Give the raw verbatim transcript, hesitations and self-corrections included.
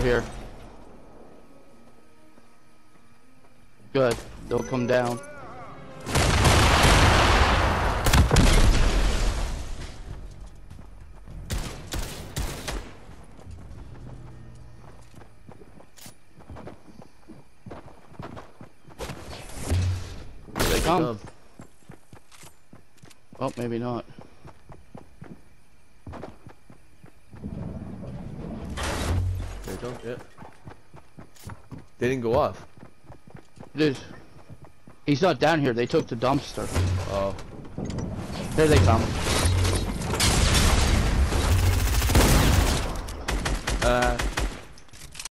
here. Good. They'll come down. Here they come. Oh, maybe not. There you go, yeah. They didn't go off. Dude, he's not down here. They took the dumpster. Oh. Here they come. Uh.